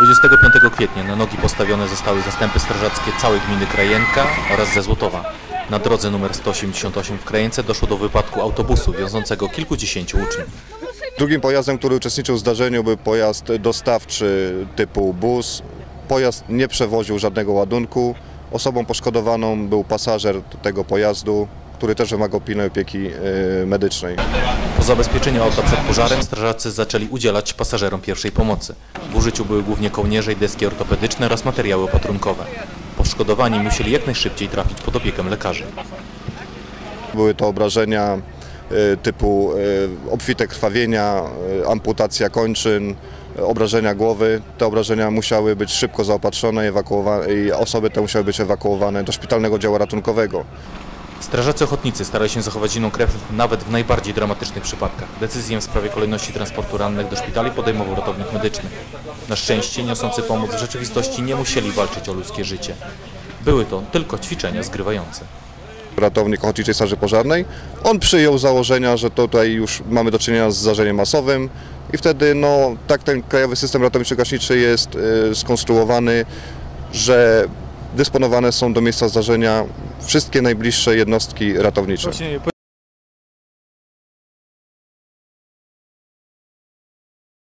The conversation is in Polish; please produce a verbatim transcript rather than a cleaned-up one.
dwudziestego piątego kwietnia na nogi postawione zostały zastępy strażackie całej gminy Krajenka oraz ze Złotowa. Na drodze nr sto osiemdziesiąt osiem w Krajence doszło do wypadku autobusu wiozącego kilkudziesięciu uczniów. Drugim pojazdem, który uczestniczył w zdarzeniu, był pojazd dostawczy typu bus. Pojazd nie przewoził żadnego ładunku. Osobą poszkodowaną był pasażer tego pojazdu, który też wymagał pilnej opieki medycznej. Po zabezpieczeniu auta przed pożarem strażacy zaczęli udzielać pasażerom pierwszej pomocy. W użyciu były głównie kołnierze i deski ortopedyczne oraz materiały opatrunkowe. Poszkodowani musieli jak najszybciej trafić pod opiekę lekarzy. Były to obrażenia typu obfite krwawienia, amputacja kończyn, obrażenia głowy. Te obrażenia musiały być szybko zaopatrzone i osoby te musiały być ewakuowane do szpitalnego działu ratunkowego. Strażacy ochotnicy starali się zachować zimną krew nawet w najbardziej dramatycznych przypadkach. Decyzję w sprawie kolejności transportu rannych do szpitali podejmował ratownik medyczny. Na szczęście niosący pomoc w rzeczywistości nie musieli walczyć o ludzkie życie. Były to tylko ćwiczenia zgrywające. Ratownik Ochotniczej Straży Pożarnej, on przyjął założenia, że tutaj już mamy do czynienia z zdarzeniem masowym i wtedy no, tak ten Krajowy System Ratowniczo-Gaśniczy jest y, skonstruowany, że dysponowane są do miejsca zdarzenia wszystkie najbliższe jednostki ratownicze.